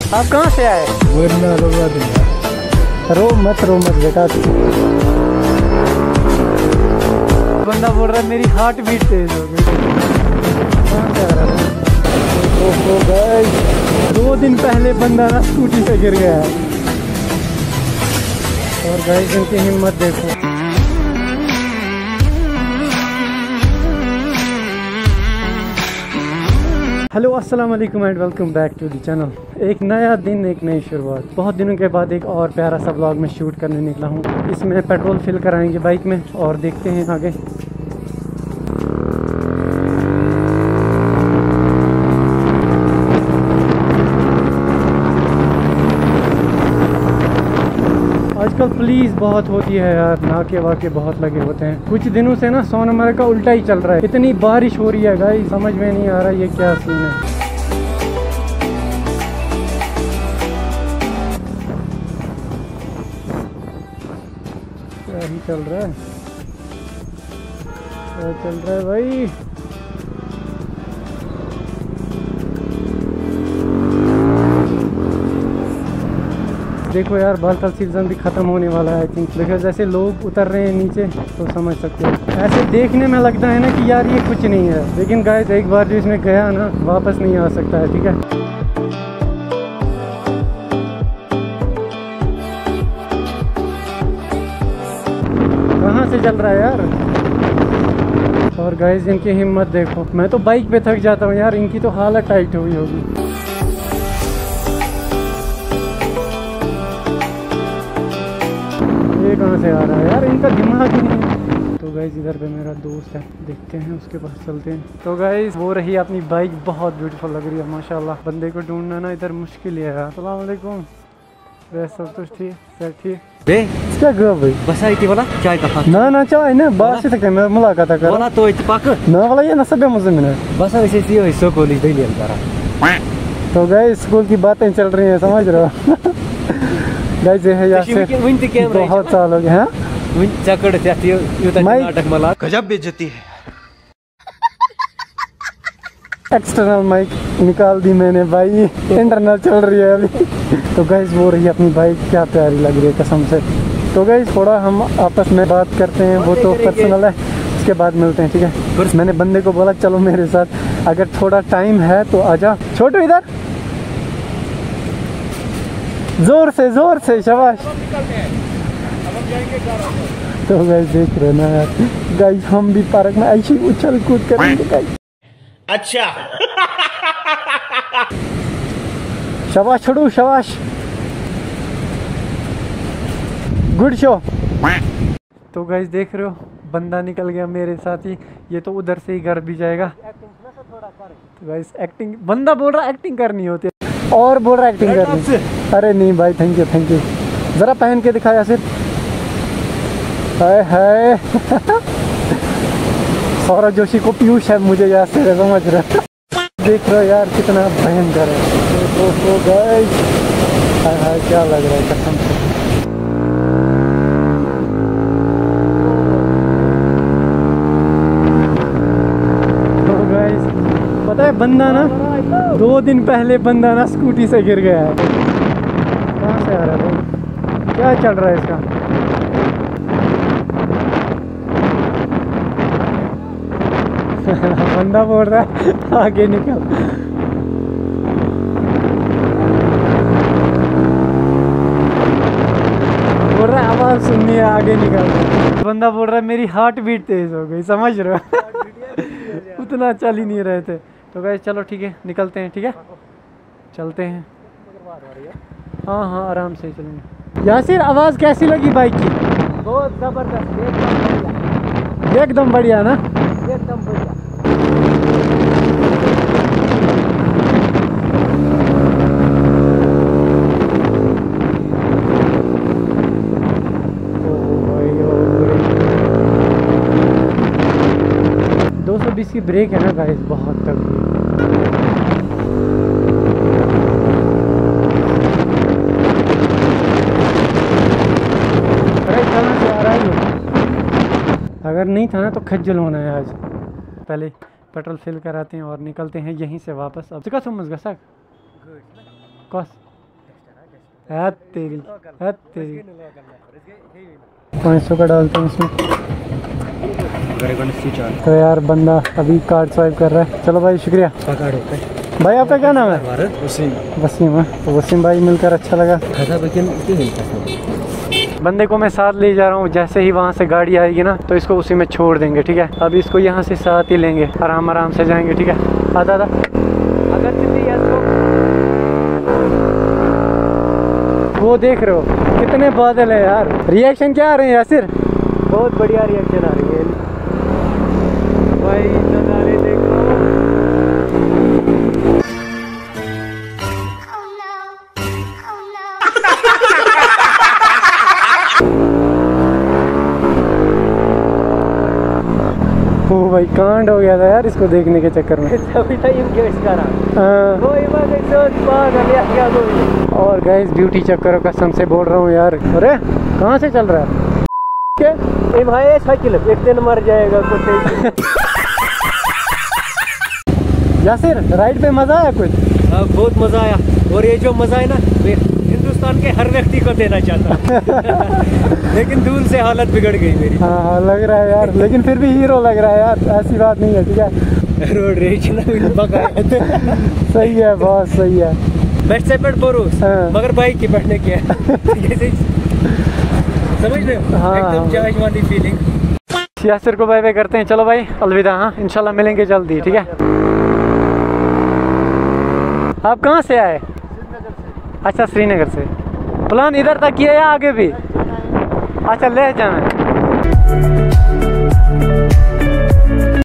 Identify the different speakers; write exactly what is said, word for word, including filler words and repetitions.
Speaker 1: आप कहाँ से आए?
Speaker 2: वरना रोवा दूंगा।
Speaker 1: रो मत रो मत बेटा। बंदा बोल रहा है मेरी हार्ट बीट तेज हो गई। कहाँ से आ रहा है? ओहो गाइस, दो दिन पहले बंदा ना स्कूटी से गिर गया है। और गाइस इनकी हिम्मत देखो। हेलो अस्सलाम वालेकुम and welcome back to the channel. एक नया दिन, एक नई शुरुआत। बहुत दिनों के बाद एक और प्यारा सा व्लॉग में शूट करने निकला हूँ। इसमें पेट्रोल फिल कराएंगे बाइक में और देखते हैं आगे। आजकल पुलिस बहुत होती है यार, नाके वाके बहुत लगे होते हैं। कुछ दिनों से ना सोनमर्ग का उल्टा ही चल रहा है। इतनी बारिश हो रही है गाइस, समझ में नहीं आ रहा ये क्या सीन है। क्या ही चल रहा है, क्या चल रहा है भाई। देखो यार, बालतल सीजन भी ख़त्म होने वाला है आई थिंक, बिकॉज जैसे लोग उतर रहे हैं नीचे तो समझ सकते हो। ऐसे देखने में लगता है ना कि यार ये कुछ नहीं है, लेकिन गाइस एक बार जो इसमें गया ना वापस नहीं आ सकता है। ठीक है, कहाँ से चल रहा है यार। और गाइस इनकी हिम्मत देखो। मैं तो बाइक पे थक जाता हूँ यार, इनकी तो हालत टाइट हुई होगी। ये कहाँ से आ रहा है यार, इनका दिमाग ही नहीं है। तो गाइस इधर पे मेरा दोस्त है, देखते हैं उसके पास चलते हैं। तो गाइस वो रही अपनी बाइक, बहुत ब्यूटीफुल लग रही है माशाल्लाह। बंदे को ढूंढना ना इधर मुश्किल है यार। अस्सलाम वालेकुम। वैसे सब कुछ ठीक सर? ठीक
Speaker 2: बे
Speaker 1: क्या गया भाई?
Speaker 2: बस आई थी वाला चाय का
Speaker 1: ना ना चाय ना बात से तक मैं मुलाकात कर
Speaker 2: वाला तो इत्तेफाक
Speaker 1: ना वाला ये ना सब मुझे मिला
Speaker 2: बस ऐसे ही हिस्सों को ली ले करा।
Speaker 1: तो गाइस स्कूल की बातें चल रही हैं, समझ रहे हो। गाइस ये है यार बहुत साल हो गए हैं।
Speaker 2: गजब बेइज्जती है।
Speaker 1: एक्सटर्नल माइक निकाल दी मैंने भाई, इंटरनल चल रही है अभी। तो गाइस वो रही अपनी बाइक, क्या प्यारी लग रही है कसम से। तो गाइस थोड़ा हम आपस में बात करते हैं, वो तो पर्सनल है, उसके बाद मिलते हैं। ठीक है, मैंने बंदे को बोला चलो मेरे साथ, अगर थोड़ा टाइम है तो आजा। छोटू इधर, जोर से जोर से, शाबाश। तो गाइस देख रहे ना यार, गाइस हम भी पार्क में ऐसे ही उछल कूद करेंगे गाइस।
Speaker 2: अच्छा।
Speaker 1: शाबाश छोड़ू, शाबाश, गुड शो। तो गाइस देख रहे हो बंदा निकल गया मेरे साथ ही, ये तो उधर से ही घर भी जाएगा। तो गाइस एक्टिंग, बंदा बोल रहा एक्टिंग करनी होती है और बोल रहा एक्टिंग करनी। अरे नहीं भाई, थैंक यू थैंक यू। जरा पहन के दिखाया सिर्फ। हाय हाय। सौरभ जोशी को पीयूष है मुझे याद से, समझ रहे। देख रहे हो यार कितना भयंकर है। तो, तो गाइस हाय हाय क्या लग रहा है कसम से। तो गाइस पता है बंदा ना दो दिन पहले बंदा ना स्कूटी से गिर गया है। कहाँ से आ रहा है भाई, क्या चल रहा है इसका। बंदा बोल रहा है आगे निकल। बोल रहा है आवाज सुननी है, आगे निकल। बंदा बोल रहा है मेरी हार्ट बीट तेज हो गई, समझ रहे हो। उतना चल ही नहीं रहे थे। तो गाइस चलो ठीक है, निकलते हैं। ठीक है चलते हैं। हाँ हाँ आराम से चलेंगे। यासिर आवाज़ कैसी लगी बाइक की?
Speaker 2: बहुत जबरदस्त,
Speaker 1: एकदम बढ़िया ना,
Speaker 2: एकदम बढ़िया।
Speaker 1: दो सौ बीस की ब्रेक है ना गाइस, बहुत तगड़ी। अगर नहीं था ना तो खज्जल होना है आज। पहले पेट्रोल फिल कराते हैं और निकलते हैं यहीं से वापस। अब का समझ गया सक कस है तेरी है तेरी पाँच सौ का डालते हैं इसमें। तो यार बंदा अभी कार्ड स्वाइप कर रहा है। चलो भाई शुक्रिया भाई। आपका क्या नाम है? वसीम। वसीम है। तो वसीम भाई मिलकर अच्छा लगा। बंदे को मैं साथ ले जा रहा हूँ, जैसे ही वहाँ से गाड़ी आएगी ना तो इसको उसी में छोड़ देंगे, ठीक है। अब इसको यहाँ से साथ ही लेंगे, आराम आराम से जाएंगे, ठीक है। आधा आधा अगर वो देख रहे हो कितने बादल है यार। रिएक्शन क्या आ रहे हैं यासिर?
Speaker 2: बहुत बढ़िया रिएक्शन आ रही है भाई, नज़ारे देखो।
Speaker 1: ओ भाई कांड हो गया था यार इसको देखने के चक्कर में।
Speaker 2: तभी टाइम वेस्ट करा।
Speaker 1: हाँ।
Speaker 2: कोई बात नहीं, सोच पागल या क्या कोई।
Speaker 1: और गाइस ब्यूटी चक्कर कसम से बोल रहा हूँ यार। अरे कहाँ से चल रहा है?
Speaker 2: क्या ए भाई साइकिल एक दिन मर जाएगा कुछ।
Speaker 1: यासिर राइड पे मजा आया कुछ?
Speaker 2: हाँ बहुत मजा आया। और ये जो मजा है ना हिंदुस्तान के हर व्यक्ति को देना चाहता लेकिन धूल से हालत बिगड़ गई मेरी।
Speaker 1: हाँ हाँ लग रहा है यार, लेकिन फिर भी हीरो लग रहा है यार, ऐसी बात नहीं है, ठीक है।
Speaker 2: रोड रेज
Speaker 1: सही है, बहुत सही है।
Speaker 2: बेस्ट सेपरेट बोरूस
Speaker 1: हाँ।
Speaker 2: मगर बाइक की बैठने की है। समझ रहे हो?
Speaker 1: हाँ,
Speaker 2: एकदम जहाज वाली फीलिंग।
Speaker 1: यासिर को बाय बाय करते हैं। चलो भाई अलविदा। हाँ इंशाल्लाह मिलेंगे जल्दी, ठीक है। आप कहाँ से आए? अच्छा श्रीनगर से। प्लान इधर तक किया या आगे भी? अच्छा ले जाना है।